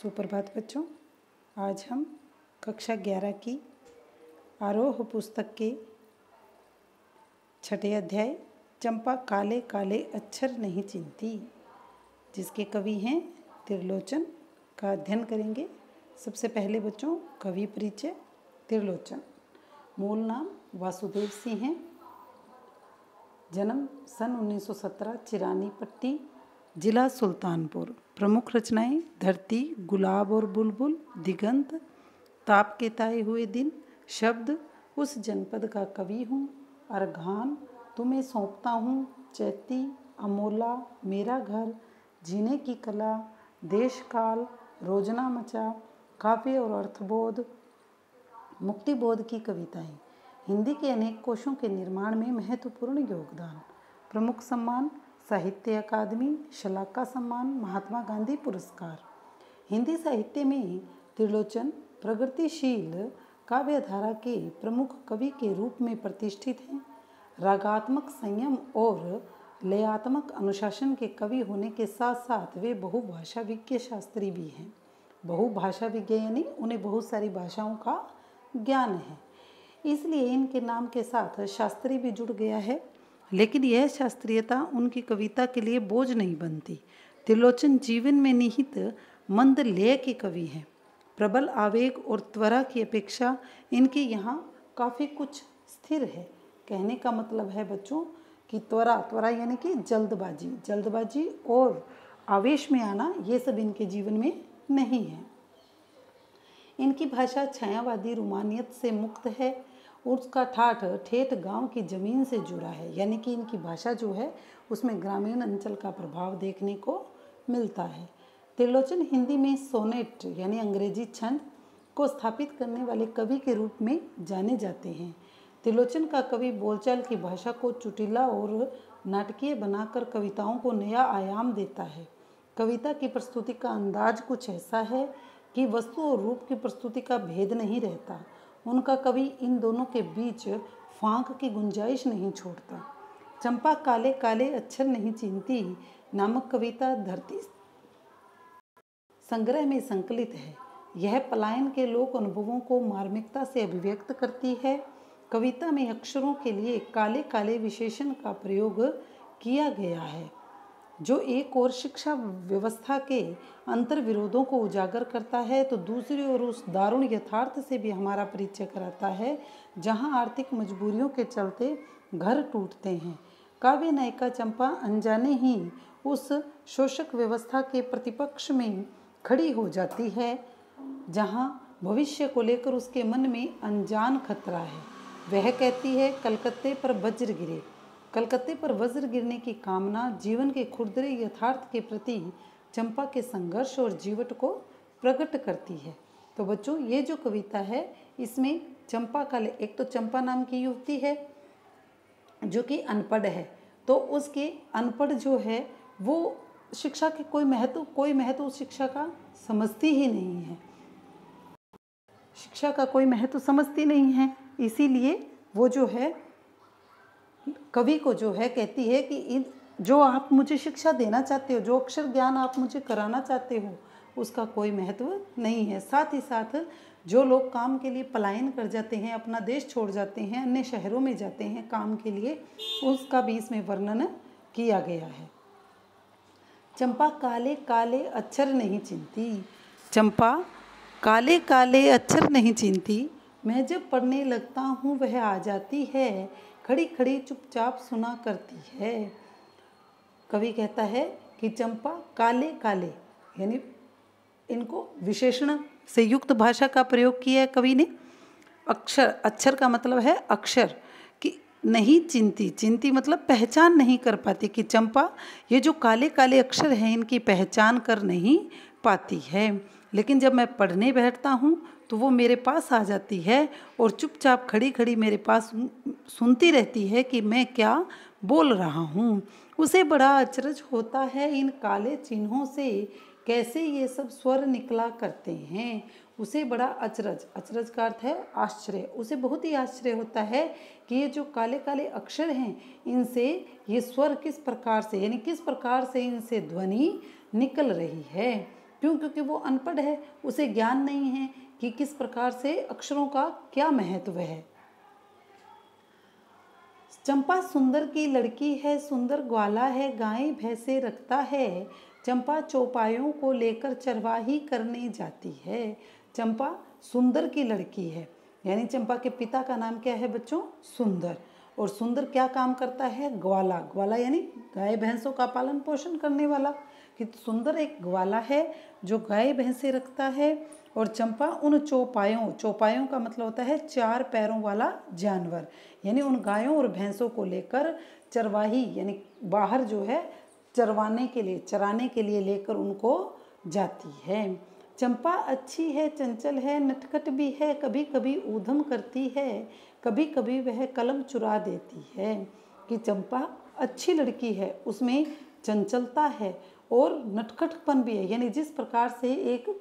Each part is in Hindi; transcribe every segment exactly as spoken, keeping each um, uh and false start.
सुप्रभात बच्चों। आज हम कक्षा ग्यारह की आरोह पुस्तक के छठे अध्याय चंपा काले काले अक्षर नहीं चिन्हती, जिसके कवि हैं त्रिलोचन, का अध्ययन करेंगे। सबसे पहले बच्चों कवि परिचय। त्रिलोचन मूल नाम वासुदेव सिंह हैं। जन्म सन उन्नीस सौ सत्रह, चिरानी पट्टी, जिला सुल्तानपुर। प्रमुख रचनाएं धरती, गुलाब और बुलबुल, दिगंत, ताप के ताए हुए दिन, शब्द, उस जनपद का कवि हूँ, अर्घान, तुम्हें सौंपता हूँ, चैती, अमोला, मेरा घर, जीने की कला, देश काल, रोजना मचा, काव्य और अर्थबोध, मुक्तिबोध की कविताएं। हिंदी के अनेक कोशों के निर्माण में महत्वपूर्ण योगदान। प्रमुख सम्मान साहित्य अकादमी, शलाका सम्मान, महात्मा गांधी पुरस्कार। हिंदी साहित्य में त्रिलोचन प्रगतिशील काव्यधारा के प्रमुख कवि के रूप में प्रतिष्ठित हैं। रागात्मक संयम और लयात्मक अनुशासन के कवि होने के साथ साथ वे बहुभाषा विज्ञ शास्त्री भी हैं। बहुभाषा विज्ञ यानी उन्हें बहुत सारी भाषाओं का ज्ञान है, इसलिए इनके नाम के साथ शास्त्री भी जुड़ गया है। लेकिन यह शास्त्रीयता उनकी कविता के लिए बोझ नहीं बनती। त्रिलोचन जीवन में निहित मंद लय के कवि हैं। प्रबल आवेग और त्वरा की अपेक्षा इनके यहाँ काफ़ी कुछ स्थिर है। कहने का मतलब है बच्चों कि त्वरा त्वरा यानी कि जल्दबाजी जल्दबाजी और आवेश में आना, ये सब इनके जीवन में नहीं है। इनकी भाषा छायावादी रोमानियत से मुक्त है। उसका ठाठ ठेठ गांव की ज़मीन से जुड़ा है, यानी कि इनकी भाषा जो है उसमें ग्रामीण अंचल का प्रभाव देखने को मिलता है। त्रिलोचन हिंदी में सोनेट यानी अंग्रेजी छंद को स्थापित करने वाले कवि के रूप में जाने जाते हैं। त्रिलोचन का कवि बोलचाल की भाषा को चुटीला और नाटकीय बनाकर कविताओं को नया आयाम देता है। कविता की प्रस्तुति का अंदाज कुछ ऐसा है कि वस्तु और रूप की प्रस्तुति का भेद नहीं रहता। उनका कवि इन दोनों के बीच फांक की गुंजाइश नहीं छोड़ता। चंपा काले काले अक्षर नहीं चिन्हती नामक कविता धरती संग्रह में संकलित है। यह पलायन के लोक अनुभवों को मार्मिकता से अभिव्यक्त करती है। कविता में अक्षरों के लिए काले काले विशेषण का प्रयोग किया गया है, जो एक ओर शिक्षा व्यवस्था के अंतर विरोधों को उजागर करता है तो दूसरी ओर उस दारुण यथार्थ से भी हमारा परिचय कराता है जहां आर्थिक मजबूरियों के चलते घर टूटते हैं। काव्य नायिका चंपा अनजाने ही उस शोषक व्यवस्था के प्रतिपक्ष में खड़ी हो जाती है, जहां भविष्य को लेकर उसके मन में अनजान खतरा है। वह कहती है, कलकत्ते पर वज्र गिरे। कलकत्ते पर वज्र गिरने की कामना जीवन के खुरदरे यथार्थ के प्रति चंपा के संघर्ष और जीवट को प्रकट करती है। तो बच्चों ये जो कविता है इसमें चंपा का एक तो चंपा नाम की युवती है जो कि अनपढ़ है, तो उसके अनपढ़ जो है वो शिक्षा के कोई महत्व कोई महत्व उस शिक्षा का समझती ही नहीं है। शिक्षा का कोई महत्व समझती नहीं है, इसीलिए वो जो है कवि को जो है कहती है कि इन जो आप मुझे शिक्षा देना चाहते हो, जो अक्षर ज्ञान आप मुझे कराना चाहते हो, उसका कोई महत्व नहीं है। साथ ही साथ जो लोग काम के लिए पलायन कर जाते हैं, अपना देश छोड़ जाते हैं, अन्य शहरों में जाते हैं काम के लिए, उसका भी इसमें वर्णन किया गया है। चंपा काले काले अक्षर नहीं चिन्हती। चंपा काले काले अक्षर नहीं चिन्हती, मैं जब पढ़ने लगता हूँ वह आ जाती है, खड़ी खड़ी चुपचाप सुना करती है। कवि कहता है कि चंपा काले काले यानी इनको विशेषण से युक्त भाषा का प्रयोग किया है कवि ने। अक्षर अक्षर का मतलब है अक्षर कि नहीं चिन्हती। चिन्हती मतलब पहचान नहीं कर पाती, कि चंपा ये जो काले काले अक्षर हैं इनकी पहचान कर नहीं पाती है। लेकिन जब मैं पढ़ने बैठता हूँ तो वो मेरे पास आ जाती है और चुपचाप खड़ी खड़ी मेरे पास सुनती रहती है कि मैं क्या बोल रहा हूँ। उसे बड़ा अचरज होता है इन काले चिन्हों से कैसे ये सब स्वर निकला करते हैं। उसे बड़ा अचरज अचरज का अर्थ है आश्चर्य। उसे बहुत ही आश्चर्य होता है कि ये जो काले काले अक्षर हैं इनसे ये स्वर किस प्रकार से यानी किस प्रकार से इनसे ध्वनि निकल रही है। क्यों? क्योंकि वो अनपढ़ है, उसे ज्ञान नहीं है कि किस प्रकार से अक्षरों का क्या महत्व है। चंपा सुंदर की लड़की है, सुंदर ग्वाला है, गाय भैंसे रखता है। चंपा चौपायों को लेकर चरवाही करने जाती है। चंपा सुंदर की लड़की है, यानी चंपा के पिता का नाम क्या है बच्चों? सुंदर। और सुंदर क्या काम करता है? ग्वाला। ग्वाला यानी गाय भैंसों का पालन पोषण करने वाला। कि सुंदर एक ग्वाला है जो गाय भैंसे रखता है। और चंपा उन चौपायों, चौपायों का मतलब होता है चार पैरों वाला जानवर, यानी उन गायों और भैंसों को लेकर चरवाही यानी बाहर जो है चरवाने के लिए, चराने के लिए लेकर उनको जाती है। चंपा अच्छी है, चंचल है, नटखट भी है, कभी कभी ऊधम करती है, कभी कभी वह कलम चुरा देती है। कि चंपा अच्छी लड़की है, उसमें चंचलता है और नटखटपन भी है, यानी जिस प्रकार से एक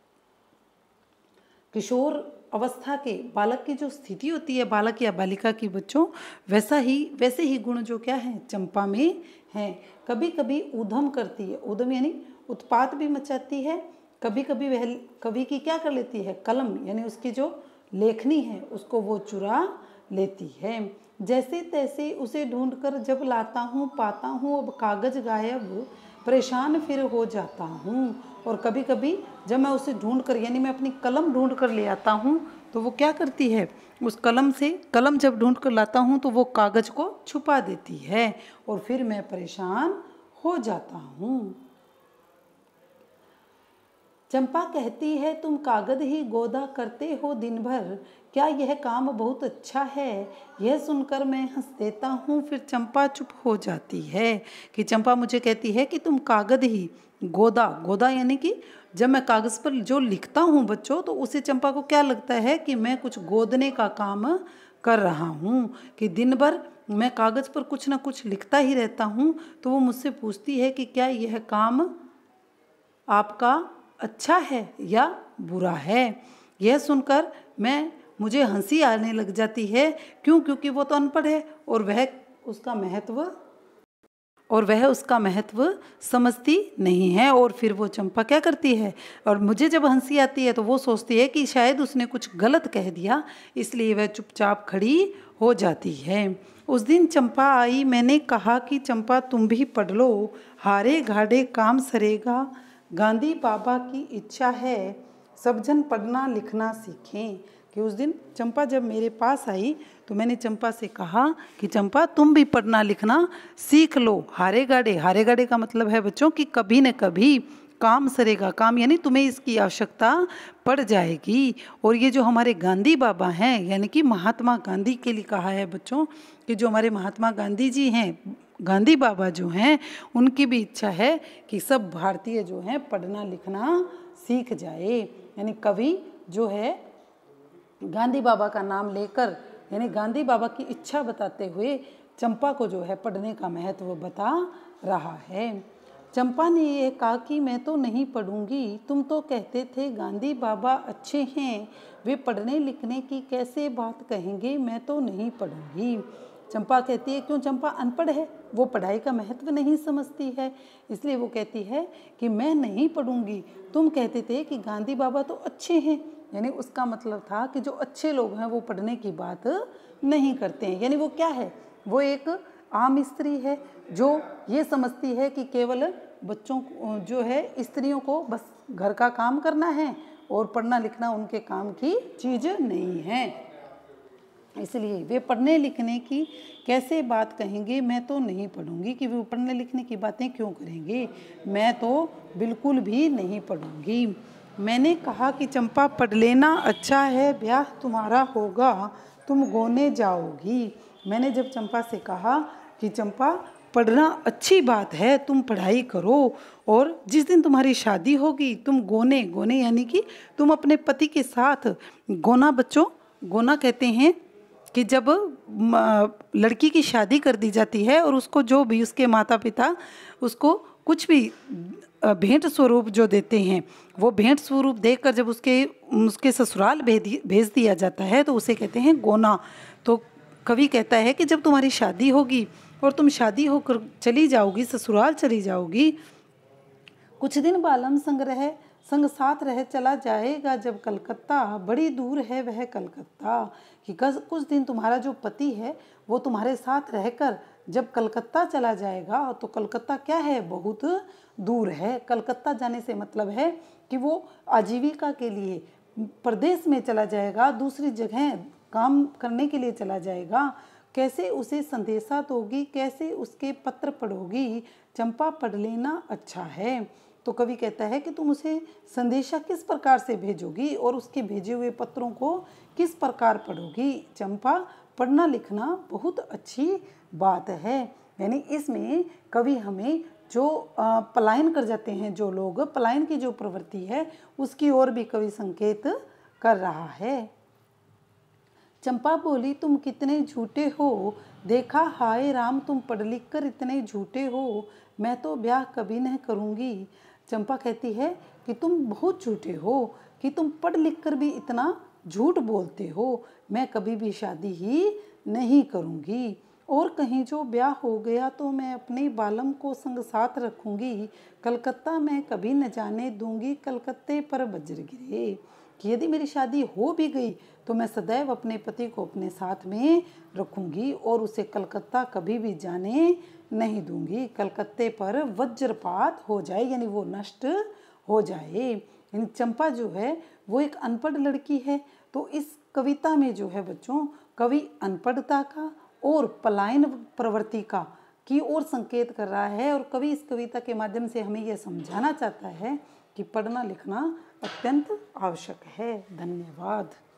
किशोर अवस्था के बालक की जो स्थिति होती है, बालक या बालिका की बच्चों, वैसा ही वैसे ही गुण जो क्या है चंपा में है। कभी कभी ऊधम करती है, ऊधम यानी उत्पात भी मचाती है। कभी कभी वह कवि की क्या कर लेती है? कलम, यानी उसकी जो लेखनी है उसको वो चुरा लेती है। जैसे तैसे उसे ढूंढकर जब लाता हूँ, पाता हूँ अब कागज गायब, परेशान फिर हो जाता हूँ। और कभी कभी जब मैं उसे ढूंढ कर, यानी मैं अपनी कलम ढूंढ कर ले आता हूँ, तो वो क्या करती है? उस कलम से, कलम जब ढूंढ कर लाता हूँ तो वो कागज को छुपा देती है और फिर मैं परेशान हो जाता हूँ। चंपा कहती है तुम कागज ही गोदा करते हो दिन भर, क्या यह काम बहुत अच्छा है? यह सुनकर मैं हंस देता हूँ, फिर चंपा चुप हो जाती है। कि चंपा मुझे कहती है कि तुम कागज ही गोदा, गोदा यानी कि जब मैं कागज़ पर जो लिखता हूँ बच्चों, तो उसे चंपा को क्या लगता है कि मैं कुछ गोदने का काम कर रहा हूँ। कि दिन भर मैं कागज़ पर कुछ ना कुछ लिखता ही रहता हूँ। तो वो मुझसे पूछती है कि क्या यह काम आपका अच्छा है या बुरा है? यह सुनकर मैं मुझे हंसी आने लग जाती है। क्यों? क्योंकि वो तो अनपढ़ है और वह उसका महत्व और वह उसका महत्व समझती नहीं है। और फिर वो चंपा क्या करती है? और मुझे जब हंसी आती है तो वो सोचती है कि शायद उसने कुछ गलत कह दिया, इसलिए वह चुपचाप खड़ी हो जाती है। उस दिन चंपा आई, मैंने कहा कि चंपा तुम भी पढ़ लो, हारे घाटे काम सरेगा, गांधी बाबा की इच्छा है सब जन पढ़ना लिखना सीखें। कि उस दिन चंपा जब मेरे पास आई तो मैंने चंपा से कहा कि चंपा तुम भी पढ़ना लिखना सीख लो। हारे गाड़े, हारे गाड़े का मतलब है बच्चों कि कभी न कभी काम सरेगा, काम यानी तुम्हें इसकी आवश्यकता पड़ जाएगी। और ये जो हमारे गांधी बाबा हैं, यानी कि महात्मा गांधी के लिए कहा है बच्चों कि जो हमारे महात्मा गांधी जी हैं, गांधी बाबा जो हैं, उनकी भी इच्छा है कि सब भारतीय जो हैं पढ़ना लिखना सीख जाए। यानी कवि जो है गांधी बाबा का नाम लेकर, यानी गांधी बाबा की इच्छा बताते हुए चंपा को जो है पढ़ने का महत्व बता रहा है। चंपा ने ये कहा कि मैं तो नहीं पढ़ूंगी, तुम तो कहते थे गांधी बाबा अच्छे हैं, वे पढ़ने लिखने की कैसे बात कहेंगे, मैं तो नहीं पढ़ूंगी। चंपा कहती है, क्यों? चंपा अनपढ़ है, वो पढ़ाई का महत्व नहीं समझती है, इसलिए वो कहती है कि मैं नहीं पढ़ूंगी। तुम कहते थे कि गांधी बाबा तो अच्छे हैं, यानी उसका मतलब था कि जो अच्छे लोग हैं वो पढ़ने की बात नहीं करते हैं। यानी वो क्या है? वो एक आम स्त्री है जो ये समझती है कि केवल बच्चों जो है स्त्रियों को बस घर का काम करना है और पढ़ना लिखना उनके काम की चीज़ नहीं है। इसलिए वे पढ़ने लिखने की कैसे बात कहेंगे, मैं तो नहीं पढ़ूंगी। कि वे पढ़ने लिखने की बातें क्यों करेंगे, मैं तो बिल्कुल भी नहीं पढ़ूंगी। मैंने कहा कि चंपा पढ़ लेना अच्छा है, ब्याह तुम्हारा होगा, तुम गोने जाओगी। मैंने जब चंपा से कहा कि चंपा पढ़ना अच्छी बात है, तुम पढ़ाई करो और जिस दिन तुम्हारी शादी होगी तुम गोने, गोने यानी कि तुम अपने पति के साथ गोना, बच्चों गोना कहते हैं कि जब लड़की की शादी कर दी जाती है और उसको जो भी उसके माता पिता उसको कुछ भी भेंट स्वरूप जो देते हैं, वो भेंट स्वरूप देकर जब उसके उसके ससुराल भेज दिया जाता है तो उसे कहते हैं गोना। तो कवि कहता है कि जब तुम्हारी शादी होगी और तुम शादी होकर चली जाओगी, ससुराल चली जाओगी, कुछ दिन बालम संग रह, संग साथ रह चला जाएगा जब कलकत्ता, बड़ी दूर है वह कलकत्ता। कि कुछ दिन तुम्हारा जो पति है वो तुम्हारे साथ रहकर जब कलकत्ता चला जाएगा, तो कलकत्ता क्या है, बहुत दूर है। कलकत्ता जाने से मतलब है कि वो आजीविका के लिए प्रदेश में चला जाएगा, दूसरी जगह काम करने के लिए चला जाएगा। कैसे उसे संदेशा दोगी, कैसे उसके पत्र पढ़ोगी, चंपा पढ़ लेना अच्छा है। तो कवि कहता है कि तुम उसे संदेशा किस प्रकार से भेजोगी और उसके भेजे हुए पत्रों को किस प्रकार पढ़ोगी। चंपा, पढ़ना लिखना बहुत अच्छी बात है। यानी इसमें कवि हमें जो पलायन कर जाते हैं, जो लोग पलायन की जो प्रवृत्ति है उसकी ओर भी कवि संकेत कर रहा है। चंपा बोली, तुम कितने झूठे हो, देखा हाय राम तुम पढ़ लिख कर इतने झूठे हो, मैं तो ब्याह कभी नहीं करूँगी। चंपा कहती है कि तुम बहुत झूठे हो, कि तुम पढ़ लिख कर भी इतना झूठ बोलते हो, मैं कभी भी शादी ही नहीं करूँगी। और कहीं जो ब्याह हो गया तो मैं अपने बालम को संग साथ रखूँगी, कलकत्ता मैं कभी न जाने दूँगी, कलकत्ते पर वज्र गिरे। कि यदि मेरी शादी हो भी गई तो मैं सदैव अपने पति को अपने साथ में रखूँगी और उसे कलकत्ता कभी भी जाने नहीं दूँगी। कलकत्ते पर वज्रपात हो जाए, यानी वो नष्ट हो जाए। यानी चंपा जो है वो एक अनपढ़ लड़की है। तो इस कविता में जो है बच्चों, कवि अनपढ़ता का और पलायन प्रवृत्ति का की ओर संकेत कर रहा है। और कवि इस कविता के माध्यम से हमें यह समझाना चाहता है कि पढ़ना लिखना अत्यंत आवश्यक है। धन्यवाद।